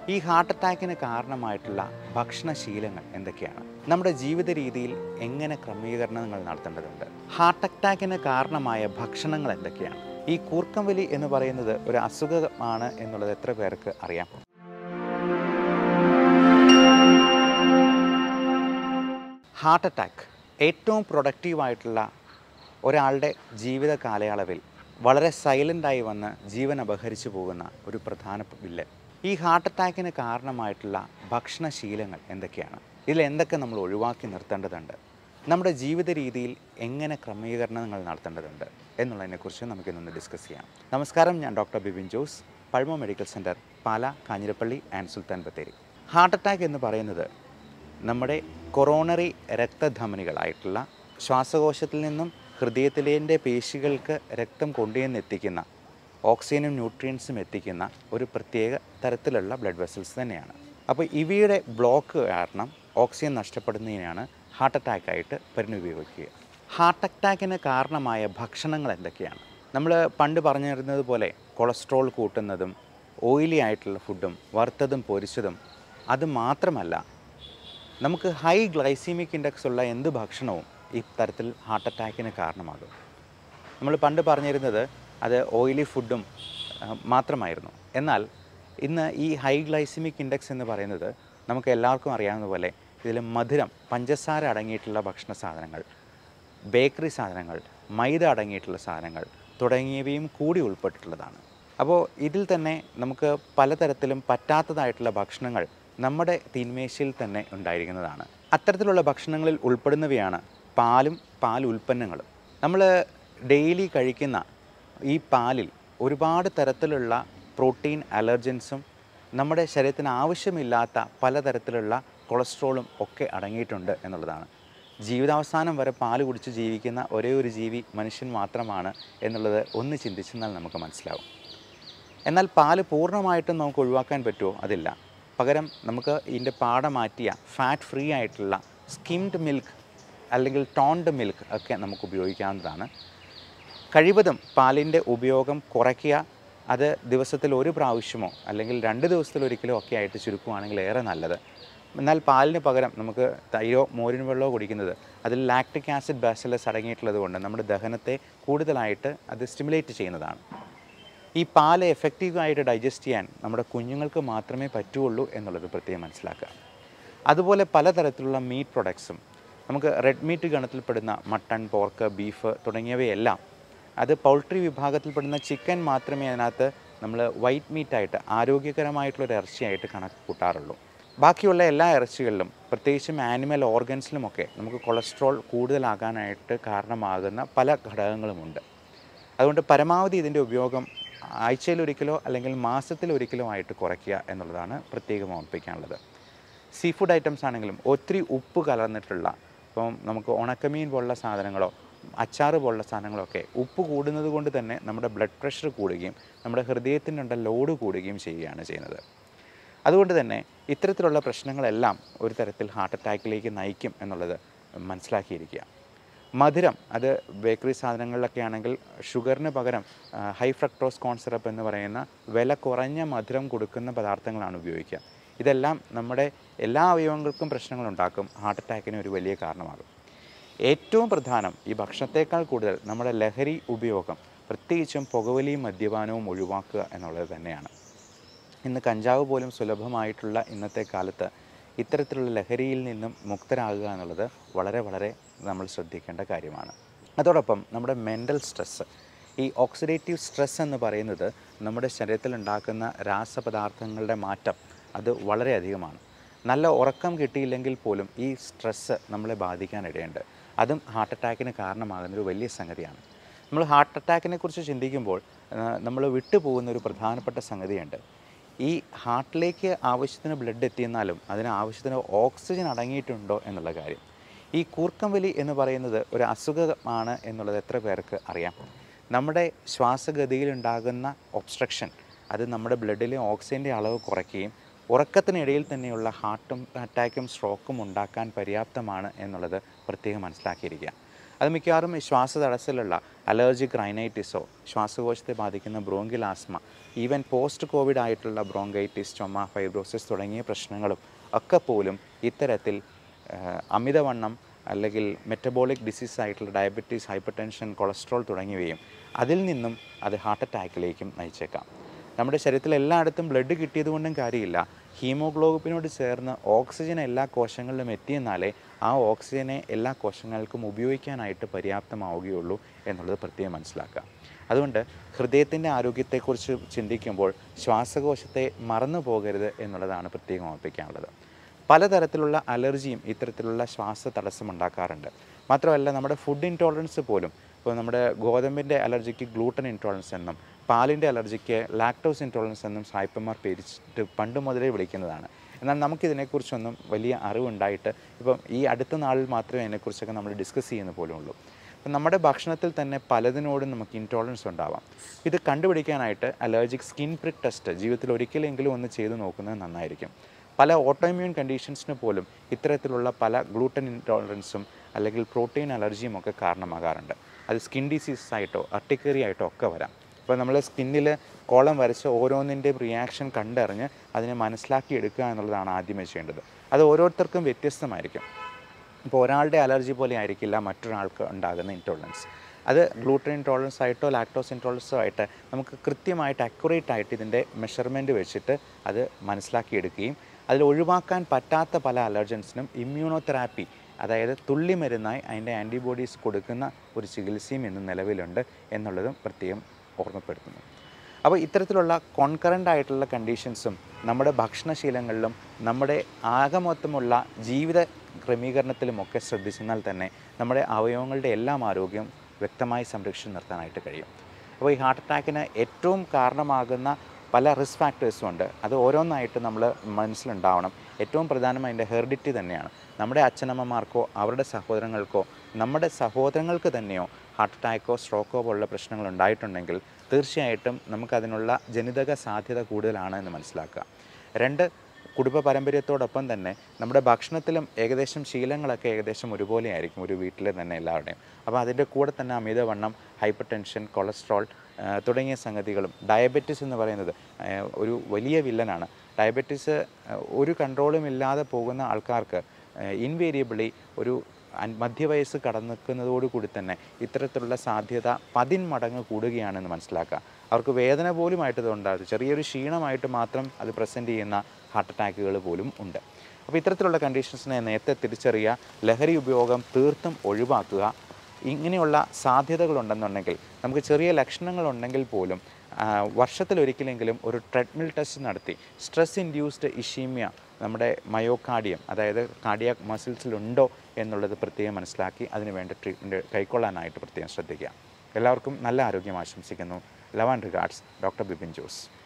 ഈ ഹാർട്ട് അറ്റാക്കിന് കാരണമായിട്ടുള്ള ഭക്ഷണശീലങ്ങൾ എന്തൊക്കെയാണ്? നമ്മുടെ ജീവിത രീതിയിൽ എങ്ങനെ ക്രമീകരണങ്ങൾ നടത്തേണ്ടതുണ്ട്? ഹാർട്ട് അറ്റാക്കിന് കാരണമായ ഭക്ഷണങ്ങൾ എന്തൊക്കെയാണ്? ഈ കൂർക്കം വലി എന്ന് പറയുന്നത് ഒരു അസുഖമാണ് എന്നുള്ളത് എത്ര പേർക്ക് അറിയാം? ഹാർട്ട് അറ്റാക്ക് ഏറ്റവും പ്രൊഡക്റ്റീവായിട്ടുള്ള ഒരാളുടെ ജീവിത കാലയളവിൽ വളരെ സൈലൻ്റായി വന്ന് ജീവൻ അപഹരിച്ചു പോകുന്ന ഒരു പ്രധാന വില്ലൻ. ഈ ഹാർട്ട് അറ്റാക്കിന് കാരണമായിട്ടുള്ള ഭക്ഷണശീലങ്ങൾ എന്തൊക്കെയാണ്? ഇതിൽ എന്തൊക്കെ നമ്മൾ ഒഴിവാക്കി നിർത്തേണ്ടതുണ്ട്? നമ്മുടെ ജീവിത രീതിയിൽ എങ്ങനെ ക്രമീകരണങ്ങൾ നടത്തേണ്ടതുണ്ട് എന്നുള്ളതിനെക്കുറിച്ച് നമുക്കിന്നൊന്ന് ഡിസ്കസ് ചെയ്യാം. നമസ്കാരം, ഞാൻ doctor Bibin Jose, Pazhama medical centre, Pala, Kanjirappally and Sultan Bathery. Heart attack എന്ന് പറയുന്നത് നമ്മുടെ കൊറോണറി രക്തധമനികളായിട്ടുള്ള ശ്വാസകോശത്തിൽ നിന്നും ഹൃദയത്തിലെ പേശികൾക്ക് രക്തം കൊണ്ടുവന്നെത്തിക്കുന്ന ഓക്സിജനും ന്യൂട്രിയൻസും എത്തിക്കുന്ന ഒരു പ്രത്യേക തരത്തിലുള്ള ബ്ലഡ് വെസൽസ് തന്നെയാണ്. അപ്പോൾ ഇവയുടെ ബ്ലോക്ക് കാരണം ഓക്സിജൻ നഷ്ടപ്പെടുന്നതിനാണ് ഹാർട്ട് അറ്റാക്കായിട്ട് ഉപയോഗിക്കുക. ഹാർട്ട് അറ്റാക്കിന് കാരണമായ ഭക്ഷണങ്ങൾ എന്തൊക്കെയാണ്? നമ്മൾ പണ്ട് പറഞ്ഞിരുന്നത് പോലെ കൊളസ്ട്രോൾ കൂട്ടുന്നതും ഓയിലി ആയിട്ടുള്ള ഫുഡും വറുത്തതും പൊരിച്ചതും അത് മാത്രമല്ല, നമുക്ക് ഹൈ ഗ്ലൈസീമിക് ഇൻഡെക്സ് ഉള്ള എന്ത് ഭക്ഷണവും ഈ തരത്തിൽ ഹാർട്ട് അറ്റാക്കിന് കാരണമാകും. നമ്മൾ പണ്ട് പറഞ്ഞിരുന്നത് അത് ഓയിലി ഫുഡും മാത്രമായിരുന്നു. എന്നാൽ ഇന്ന് ഈ ഹൈ ഗ്ലൈസമിക് ഇൻഡെക്സ് എന്ന് പറയുന്നത് നമുക്ക് എല്ലാവർക്കും അറിയാവുന്ന പോലെ ഇതിൽ മധുരം, പഞ്ചസാര അടങ്ങിയിട്ടുള്ള ഭക്ഷണ സാധനങ്ങൾ, ബേക്കറി സാധനങ്ങൾ, മൈദ അടങ്ങിയിട്ടുള്ള സാധനങ്ങൾ തുടങ്ങിയവയും കൂടി ഉൾപ്പെട്ടിട്ടുള്ളതാണ്. അപ്പോൾ ഇതിൽ തന്നെ നമുക്ക് പലതരത്തിലും പറ്റാത്തതായിട്ടുള്ള ഭക്ഷണങ്ങൾ നമ്മുടെ തീന്മേശയിൽ തന്നെ ഉണ്ടായിരിക്കുന്നതാണ്. അത്തരത്തിലുള്ള ഭക്ഷണങ്ങളിൽ ഉൾപ്പെടുന്നവയാണ് പാലും പാൽ ഉൽപ്പന്നങ്ങളും. നമ്മൾ ഡെയിലി കഴിക്കുന്ന ഈ പാലിൽ ഒരുപാട് തരത്തിലുള്ള പ്രോട്ടീൻ അലർജൻസും നമ്മുടെ ശരീരത്തിന് ആവശ്യമില്ലാത്ത പലതരത്തിലുള്ള കൊളസ്ട്രോളും ഒക്കെ അടങ്ങിയിട്ടുണ്ട് എന്നുള്ളതാണ്. ജീവിതാവസാനം വരെ പാൽ കുടിച്ച് ജീവിക്കുന്ന ഒരേ ഒരു ജീവി മനുഷ്യൻ മാത്രമാണ് എന്നുള്ളത് ഒന്ന് ചിന്തിച്ചെന്നാൽ നമുക്ക് മനസ്സിലാവും. എന്നാൽ പാല് പൂർണ്ണമായിട്ടും നമുക്ക് ഒഴിവാക്കാൻ പറ്റുമോ? അതില്ല. പകരം നമുക്ക് ഇതിൻ്റെ പാട മാറ്റിയ ഫാറ്റ് ഫ്രീ ആയിട്ടുള്ള സ്കിംഡ് മിൽക്ക് അല്ലെങ്കിൽ ടോൺഡ് മിൽക്ക് ഒക്കെ നമുക്ക് ഉപയോഗിക്കാവുന്നതാണ്. കഴിവതും പാലിൻ്റെ ഉപയോഗം കുറയ്ക്കുക. അത് ദിവസത്തിൽ ഒരു പ്രാവശ്യമോ അല്ലെങ്കിൽ 2 ദിവസത്തിലൊരിക്കലോ ഒക്കെ ആയിട്ട് ചുരുക്കുകയാണെങ്കിൽ ഏറെ നല്ലത്. എന്നാൽ പാലിന് പകരം നമുക്ക് തൈരോ മോരിൻ വെള്ളമോ കുടിക്കുന്നത് അതിൽ ലാക്റ്റിക് ആസിഡ് ബാസിലസ് അടങ്ങിയിട്ടുള്ളത് കൊണ്ട് നമ്മുടെ ദഹനത്തെ കൂടുതലായിട്ട് അത് സ്റ്റിമുലേറ്റ് ചെയ്യുന്നതാണ്. ഈ പാല് എഫക്റ്റീവായിട്ട് ഡൈജസ്റ്റ് ചെയ്യാൻ നമ്മുടെ കുഞ്ഞുങ്ങൾക്ക് മാത്രമേ പറ്റുള്ളൂ എന്നുള്ളത് പ്രത്യേകം മനസ്സിലാക്കുക. അതുപോലെ പലതരത്തിലുള്ള മീറ്റ് പ്രൊഡക്ട്സും, നമുക്ക് റെഡ് മീറ്റ് ഗണത്തിൽപ്പെടുന്ന മട്ടൺ, പോർക്ക്, ബീഫ് തുടങ്ങിയവയെല്ലാം അത് പൗൾട്രി വിഭാഗത്തിൽപ്പെടുന്ന ചിക്കൻ മാത്രമേ അതിനകത്ത് നമ്മൾ വൈറ്റ് മീറ്റായിട്ട് ആരോഗ്യകരമായിട്ടുള്ളൊരു ഇറച്ചിയായിട്ട് കണക്ക് കൂട്ടാറുള്ളൂ. ബാക്കിയുള്ള എല്ലാ ഇറച്ചികളിലും, പ്രത്യേകിച്ചും ആനിമൽ ഓർഗൻസിലുമൊക്കെ നമുക്ക് കൊളസ്ട്രോൾ കൂടുതലാകാനായിട്ട് കാരണമാകുന്ന പല ഘടകങ്ങളുമുണ്ട്. അതുകൊണ്ട് പരമാവധി ഇതിൻ്റെ ഉപയോഗം ആഴ്ചയിലൊരിക്കലോ അല്ലെങ്കിൽ മാസത്തിലൊരിക്കലോ ആയിട്ട് കുറയ്ക്കുക എന്നുള്ളതാണ് പ്രത്യേകം ഓർമ്മിപ്പിക്കാനുള്ളത്. സീ ഫുഡ് ഐറ്റംസ് ആണെങ്കിലും ഒത്തിരി ഉപ്പ് കലർന്നിട്ടുള്ള, ഇപ്പം നമുക്ക് ഉണക്കമീൻ പോലുള്ള സാധനങ്ങളോ അച്ചാറ് പോലുള്ള സാധനങ്ങളൊക്കെ ഉപ്പ് കൂടുന്നത് കൊണ്ട് തന്നെ നമ്മുടെ ബ്ലഡ് പ്രഷർ കൂടുകയും നമ്മുടെ ഹൃദയത്തിനുള്ള ലോഡ് കൂടുകയും ചെയ്യുകയാണ് ചെയ്യുന്നത്. അതുകൊണ്ട് തന്നെ ഇത്തരത്തിലുള്ള പ്രശ്നങ്ങളെല്ലാം ഒരു തരത്തിൽ ഹാർട്ട് അറ്റാക്കിലേക്ക് നയിക്കും എന്നുള്ളത് മനസ്സിലാക്കിയിരിക്കുക. മധുരം, അത് ബേക്കറി സാധനങ്ങളിലൊക്കെ ആണെങ്കിൽ ഷുഗറിന് പകരം ഹൈ ഫ്രക്ടോസ് കോൺ സിറപ്പ് എന്ന് പറയുന്ന വില കുറഞ്ഞ മധുരം കൊടുക്കുന്ന പദാർത്ഥങ്ങളാണ് ഉപയോഗിക്കുക. ഇതെല്ലാം നമ്മുടെ എല്ലാ അവയവങ്ങൾക്കും പ്രശ്നങ്ങളുണ്ടാക്കും, ഹാർട്ട് അറ്റാക്കിന് ഒരു വലിയ കാരണമാകും. ഏറ്റവും പ്രധാനം ഈ ഭക്ഷണത്തേക്കാൾ കൂടുതൽ നമ്മുടെ ലഹരി ഉപയോഗം, പ്രത്യേകിച്ചും പുകവലിയും മദ്യപാനവും ഒഴിവാക്കുക എന്നുള്ളത് തന്നെയാണ്. ഇന്ന് കഞ്ചാവ് പോലും സുലഭമായിട്ടുള്ള ഇന്നത്തെ കാലത്ത് ഇത്തരത്തിലുള്ള ലഹരിയിൽ നിന്നും മുക്തരാകുക എന്നുള്ളത് വളരെ വളരെ നമ്മൾ ശ്രദ്ധിക്കേണ്ട കാര്യമാണ്. അതോടൊപ്പം നമ്മുടെ മെൻ്റൽ സ്ട്രെസ്സ്, ഈ ഓക്സിഡേറ്റീവ് സ്ട്രെസ് എന്ന് പറയുന്നത് നമ്മുടെ ശരീരത്തിലുണ്ടാക്കുന്ന രാസപദാർത്ഥങ്ങളുടെ മാറ്റം അത് വളരെയധികമാണ്. നല്ല ഉറക്കം കിട്ടിയില്ലെങ്കിൽ പോലും ഈ സ്ട്രെസ്സ് നമ്മളെ ബാധിക്കാനിടയുണ്ട്. അതും ഹാർട്ട് അറ്റാക്കിന് കാരണമാകുന്നൊരു വലിയ സംഗതിയാണ്. നമ്മൾ ഹാർട്ട് അറ്റാക്കിനെ കുറിച്ച് ചിന്തിക്കുമ്പോൾ നമ്മൾ വിട്ടുപോകുന്നൊരു പ്രധാനപ്പെട്ട സംഗതിയുണ്ട്. ഈ ഹാർട്ടിലേക്ക് ആവശ്യത്തിന് ബ്ലഡ് എത്തിയെന്നാലും അതിന് ആവശ്യത്തിന് ഓക്സിജൻ അടങ്ങിയിട്ടുണ്ടോ എന്നുള്ള കാര്യം. ഈ കൂർക്കം വലി എന്ന് പറയുന്നത് ഒരു അസുഖമാണ് എന്നുള്ളത് എത്ര പേർക്ക് അറിയാം? നമ്മുടെ ശ്വാസഗതിയിലുണ്ടാകുന്ന ഒബ്സ്ട്രക്ഷൻ അത് നമ്മുടെ ബ്ലഡിലെ ഓക്സിജൻ്റെ അളവ് കുറയ്ക്കുകയും ഉറക്കത്തിനിടയിൽ തന്നെയുള്ള ഹാർട്ടും അറ്റാക്കും സ്ട്രോക്കും ഉണ്ടാക്കാൻ പര്യാപ്തമാണ് എന്നുള്ളത് പ്രത്യേകം മനസ്സിലാക്കിയിരിക്കുക. അത് മിക്കവാറും ശ്വാസതടസ്സമുള്ള അലർജിക് റൈനൈറ്റിസോ ശ്വാസകോശത്തെ ബാധിക്കുന്ന bronchial asthma, even post COVID ആയിട്ടുള്ള ബ്രോങ്കൈറ്റിസ്, ചുമ, ഫൈബ്രോസിസ് തുടങ്ങിയ പ്രശ്നങ്ങളും ഒക്കെ പോലും ഇത്തരത്തിൽ അമിതവണ്ണം അല്ലെങ്കിൽ മെറ്റബോളിക് ഡിസീസ് ആയിട്ടുള്ള ഡയബറ്റീസ്, ഹൈപ്പർ ടെൻഷൻ, കൊളസ്ട്രോൾ തുടങ്ങിയവയും അതിൽ നിന്നും അത് ഹാർട്ട് അറ്റാക്കിലേക്കും നയിച്ചേക്കാം. നമ്മുടെ ശരീരത്തിൽ എല്ലായിടത്തും ബ്ലഡ് കിട്ടിയതുകൊണ്ടും കാര്യമില്ല. ഹീമോഗ്ലോബിനോട് ചേർന്ന് ഓക്സിജൻ എല്ലാ കോശങ്ങളിലും എത്തിയെന്നാലേ ആ ഓക്സിജനെ എല്ലാ കോശങ്ങൾക്കും ഉപയോഗിക്കാനായിട്ട് പര്യാപ്തമാവുകയുള്ളൂ എന്നുള്ളത് പ്രത്യേകം മനസ്സിലാക്കുക. അതുകൊണ്ട് ഹൃദയത്തിൻ്റെ ആരോഗ്യത്തെക്കുറിച്ച് ചിന്തിക്കുമ്പോൾ ശ്വാസകോശത്തെ മറന്നു പോകരുത് എന്നുള്ളതാണ് പ്രത്യേകം ഓർപ്പിക്കാനുള്ളത്. പലതരത്തിലുള്ള അലർജിയും ഇത്തരത്തിലുള്ള ശ്വാസ തടസ്സമുണ്ടാക്കാറുണ്ട്. മാത്രമല്ല നമ്മുടെ ഫുഡ് ഇൻടോളറൻസ് പോലും, ഇപ്പോൾ നമ്മുടെ ഗോതമ്പിൻ്റെ അലർജിക്ക് ഗ്ലൂട്ടൻ ഇൻടോളറൻസ് എന്നും പാലിൻ്റെ അലർജിക്ക് ലാക്ടോസ് ഇൻടോളറൻസ് എന്നും സായിപ്പന്മാർ പേരിച്ചിട്ട് പണ്ട് മുതലേ വിളിക്കുന്നതാണ്. എന്നാൽ നമുക്കിതിനെക്കുറിച്ചൊന്നും വലിയ അറിവുണ്ടായിട്ട് ഇപ്പം ഈ അടുത്ത നാളിൽ മാത്രമേ അതിനെക്കുറിച്ചൊക്കെ നമ്മൾ ഡിസ്കസ് ചെയ്യുന്ന പോലും ഉള്ളൂ. അപ്പം നമ്മുടെ ഭക്ഷണത്തിൽ തന്നെ പലതിനോടും നമുക്ക് ഇൻടോളറൻസ് ഉണ്ടാവാം. ഇത് കണ്ടുപിടിക്കാനായിട്ട് അലർജിക് സ്കിൻ പ്രിക്ക് ടെസ്റ്റ് ജീവിതത്തിൽ ഒരിക്കലെങ്കിലും ഒന്ന് ചെയ്തു നോക്കുന്നത് നന്നായിരിക്കും. പല ഓട്ടോഇമ്മ്യൂൺ കണ്ടീഷൻസിന് പോലും ഇത്തരത്തിലുള്ള പല ഗ്ലൂട്ടൻ ഇൻടോളറൻസും അല്ലെങ്കിൽ പ്രോട്ടീൻ അലർജിയും ഒക്കെ കാരണമാകാറുണ്ട്. അത് സ്കിൻ ഡിസീസസ് ആയിട്ടോ അർട്ടിക്കറി ആയിട്ടോ ഒക്കെ വരാം. അപ്പോൾ നമ്മൾ സ്കിന്നിൽ കോളം വരച്ച് ഓരോന്നിൻ്റെയും റിയാക്ഷൻ കണ്ടറിഞ്ഞ് അതിനെ മനസ്സിലാക്കി എടുക്കുക എന്നുള്ളതാണ് ആദ്യമേ ചെയ്യേണ്ടത്. അത് ഓരോരുത്തർക്കും വ്യത്യസ്തമായിരിക്കും. ഇപ്പോൾ ഒരാളുടെ അലർജി പോലെ ആയിരിക്കില്ല മറ്റൊരാൾക്ക് ഉണ്ടാകുന്ന ഇൻടോളറൻസ്. അത് ഗ്ലൂട്ടൻ ഇൻടോളറൻസ് ആയിട്ടോ ലാക്ടോസ് ഇൻടോളറൻസോ ആയിട്ട് നമുക്ക് കൃത്യമായിട്ട് അക്യുറേറ്റ് ആയിട്ട് ഇതിൻ്റെ മെഷർമെൻറ്റ് വെച്ചിട്ട് അത് മനസ്സിലാക്കിയെടുക്കുകയും അതിൽ ഒഴിവാക്കാൻ പറ്റാത്ത പല അലർജൻസിനും ഇമ്മ്യൂണോതെറാപ്പി, അതായത് തുള്ളി മരുന്നായി അതിൻ്റെ ആൻറ്റിബോഡീസ് കൊടുക്കുന്ന ഒരു ചികിത്സയും ഇന്ന് നിലവിലുണ്ട് എന്നുള്ളതും പ്രത്യേകം ഓർമ്മപ്പെടുത്തുന്നു. അപ്പോൾ ഇത്തരത്തിലുള്ള കോൺകറൻ്റ് ആയിട്ടുള്ള കണ്ടീഷൻസും നമ്മുടെ ഭക്ഷണശീലങ്ങളിലും നമ്മുടെ ആകമൊത്തമുള്ള ജീവിത ക്രമീകരണത്തിലുമൊക്കെ ശ്രദ്ധിച്ചെന്നാൽ തന്നെ നമ്മുടെ അവയവങ്ങളുടെ എല്ലാം ആരോഗ്യം വ്യക്തമായി സംരക്ഷിച്ച് നിർത്താനായിട്ട് കഴിയും. അപ്പോൾ ഈ ഹാർട്ട് അറ്റാക്കിന് ഏറ്റവും കാരണമാകുന്ന പല റിസ്ക് ഫാക്ടേഴ്സും ഉണ്ട്. അത് ഓരോന്നായിട്ട് നമ്മൾ മനസ്സിലുണ്ടാവണം. ഏറ്റവും പ്രധാനം അതിൻ്റെ ഹെറിഡിറ്റി തന്നെയാണ്. നമ്മുടെ അച്ഛനമ്മമാർക്കോ അവരുടെ സഹോദരങ്ങൾക്കോ നമ്മുടെ സഹോദരങ്ങൾക്ക് തന്നെയോ ഹാർട്ട് അറ്റാക്കോ സ്ട്രോക്കോ പോലുള്ള പ്രശ്നങ്ങൾ ഉണ്ടായിട്ടുണ്ടെങ്കിൽ തീർച്ചയായിട്ടും നമുക്കതിനുള്ള ജനിതക സാധ്യത കൂടുതലാണ് എന്ന് മനസ്സിലാക്കുക. 2, കുടുംബ പാരമ്പര്യത്തോടൊപ്പം തന്നെ നമ്മുടെ ഭക്ഷണത്തിലും ഏകദേശം ശീലങ്ങളൊക്കെ ഏകദേശം ഒരുപോലെ ആയിരിക്കും ഒരു വീട്ടിലെ തന്നെ എല്ലാവരുടെയും. അപ്പോൾ അതിൻ്റെ കൂടെ തന്നെ അമിതവണ്ണം, ഹൈപ്പർ ടെൻഷൻ, കൊളസ്ട്രോൾ തുടങ്ങിയ സംഗതികളും, ഡയബറ്റിസ് എന്ന് പറയുന്നത് ഒരു വലിയ വില്ലനാണ്. ഡയബറ്റിസ് ഒരു കൺട്രോളും ഇല്ലാതെ പോകുന്ന ആൾക്കാർക്ക് ഇൻവേരിയബിളി ഒരു മധ്യവയസ്സ് കടന്നിക്കുന്നതോടുകൂടി തന്നെ ഇത്തരത്തിലുള്ള സാധ്യത 10 മടങ്ങ് കൂടുകയാണെന്ന് മനസ്സിലാക്കുക. അവർക്ക് വേദന പോലുമായിട്ട് ഇതുണ്ടാകും. ചെറിയൊരു ക്ഷീണമായിട്ട് മാത്രം അത് പ്രസൻറ്റ് ചെയ്യുന്ന ഹാർട്ട് അറ്റാക്കുകൾ പോലും ഉണ്ട്. അപ്പോൾ ഇത്തരത്തിലുള്ള കണ്ടീഷൻസിനെ നേരത്തെ തിരിച്ചറിയുക, ലഹരി ഉപയോഗം തീർത്തും ഒഴിവാക്കുക. ഇങ്ങനെയുള്ള സാധ്യതകളുണ്ടെന്നുണ്ടെങ്കിൽ നമുക്ക് ചെറിയ ലക്ഷണങ്ങളുണ്ടെങ്കിൽ പോലും വർഷത്തിലൊരിക്കലെങ്കിലും ഒരു ട്രെഡ്മിൽ ടെസ്റ്റ് നടത്തി സ്ട്രെസ് ഇൻഡ്യൂസ്ഡ് ഇഷീമിയ, നമ്മുടെ മയോകാർഡിയം, അതായത് കാർഡിയാക് മസിൽസിലുണ്ടോ എന്നുള്ളത് പ്രത്യേകം മനസ്സിലാക്കി അതിന് വേണ്ട ട്രീറ്റ്മെൻറ്റ് കൈക്കൊള്ളാനായിട്ട് പ്രത്യേകം ശ്രദ്ധിക്കുക. എല്ലാവർക്കും നല്ല ആരോഗ്യം ആശംസിക്കുന്നു. Love and regards, doctor Bipin Jose.